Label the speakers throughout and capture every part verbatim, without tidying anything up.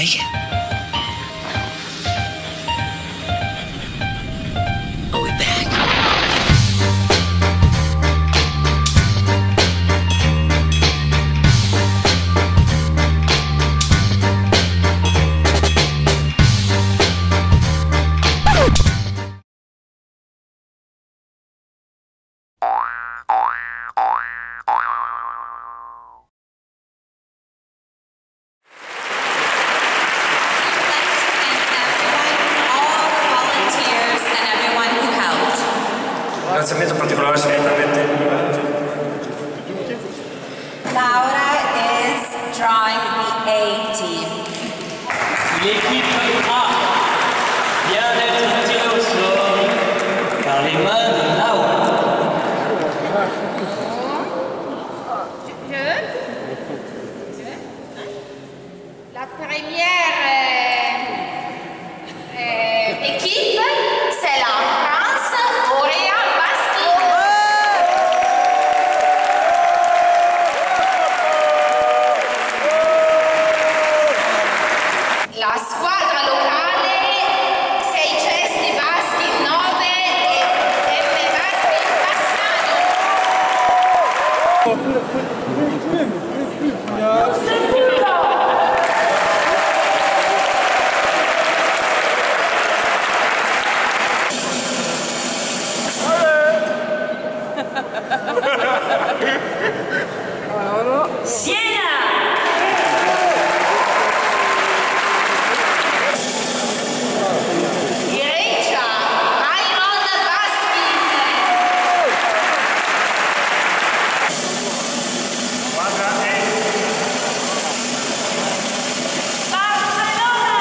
Speaker 1: Indonesia. Are we back?
Speaker 2: Un ringraziamento particolare se mi permette.
Speaker 3: Laura is drawing the A team.
Speaker 4: L'équipe A vient d'être tirée au sort par les mains de Laura.
Speaker 3: La première euh, euh, équipe, c'est la France, Auréa Baschi. La squadra locale, sei Cesti Baschi nove e M Baschi
Speaker 5: Siena!
Speaker 3: Grecia, Iron Baschi.
Speaker 2: Squadra E.
Speaker 5: Barcellona!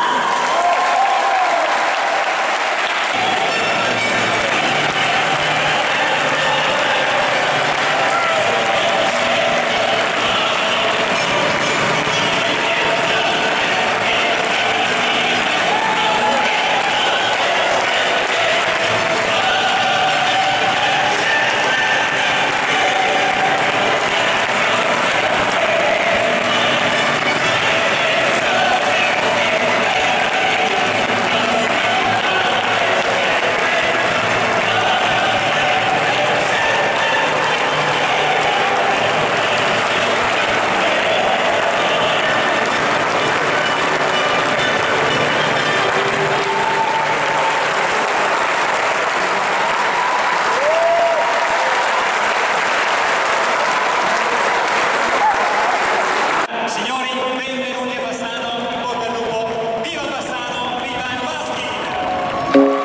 Speaker 4: Signori, benvenuti a Bassano, in bocca al lupo, viva Bassano, viva il Baschi!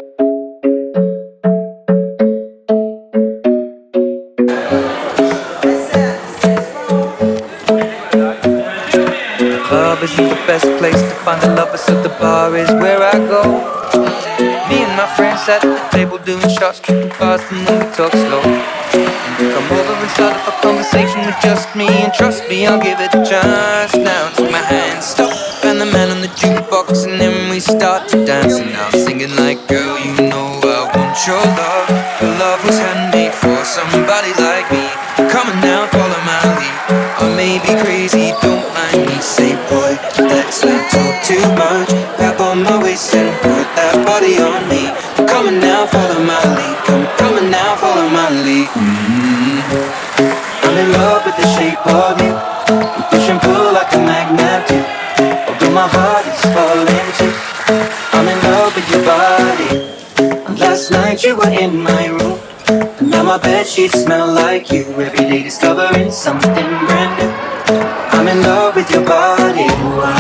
Speaker 6: Club isn't the best place to find a lover, so the bar is where I go. Me and my friends at the table doing shots, tripping fast, and then we talk slow. Come over and start up a conversation with just me, and trust me, I'll give it a chance. Now take my hand, stop, and the man on the jukebox, and then we start to dance. And I'm singing like, girl, you know I want your love. Your love was handmade for somebody like me. Come on now, follow my lead. I may be crazy, don't mind me. Say, boy, let's not talk too much. Grab on my waist and put that body on me. Come on now, follow my lead. Come, come on now, follow my lead. Mm-hmm. I'm in love with the shape of you. We push and pull like a magnet do. Although my heart is falling too. I'm in love with your body. Last night you were in my room, and now my bedsheets smell like you. Every day discovering something brand new. I'm in love with your body.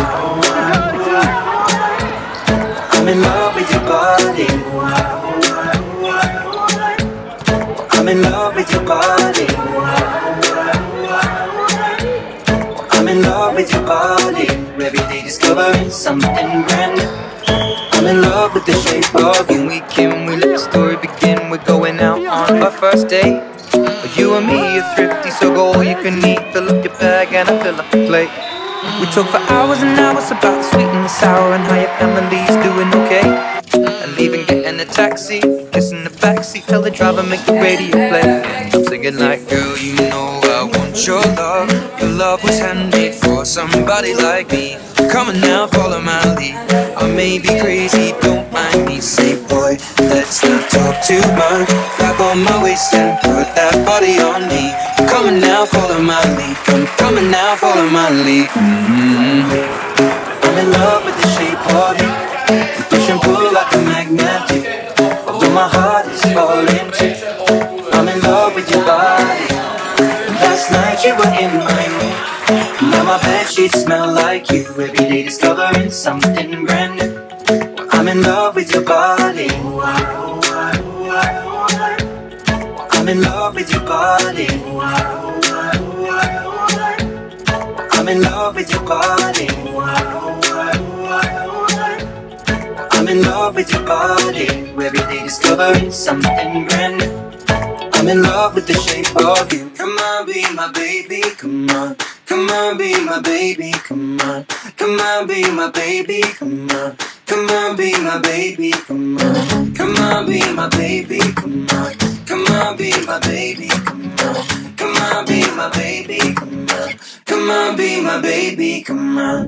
Speaker 6: I'm in love with your body. I'm in love with your body. I'm in love with your body. Every day discovering something brand new. I'm in love with the shape of you. We came, we let the story begin. We're going out on our first date. You and me are thrifty, so go all you can eat. Fill up your bag and I fill up the plate. We talk for hours and hours about the sweet and the sour, and how your family's doing okay. And leaving, getting a taxi, kissing the backseat, tell the driver make the radio play. I'm singing like, girl, you know I want your love. Your love was handmade for for somebody like me. Come on now, follow my lead. I may be crazy, don't mind me. Say boy, let's not talk too much. Grab on my waist and put that body on me. Come on now, follow my lead. Come, come on now, follow my lead. Mm-hmm. I'm in love with the shape of you. We push and pull like a magnet. Although my heart is falling too. I'm in love with your body. Last night you were in my room. Now my bedsheets smell like you. Every day discovering something brand new. I'm in love with your body. I'm in love with your body. I'm in love with your body. I'm in love with your body. Every day discovering something brand new. I'm in love with the shape of you. Come on, be my baby, come on. Come on, be my baby, come on. Come on, be my baby, come on. Come on, be my baby, come on. Come on, be my baby, come on. Come on, be my baby, come on. Come on, be my baby, come on. Come on, be my baby, come on.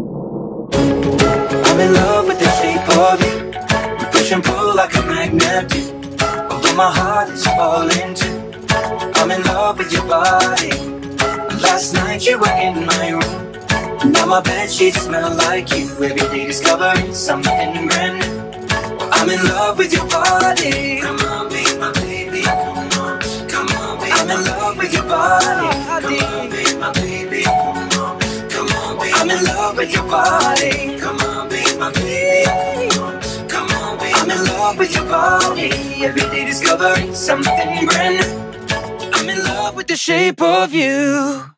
Speaker 6: I'm in love with the shape of you. We push and pull like a magnet do. Although my heart is falling too. I'm in love with your body. Last night you were in my room. Now my bedsheets smell like you. Every day discovering something brand new. I'm in love with your body. Come on, be my baby, come on. Come on, be I'm in love with your body. Come on, be my baby, come on. Come on, be I'm in love with your body. Come on, be my baby, come on. Come on, be I'm in love with your body. Every day discovering something brand new. I'm in love with the shape of you.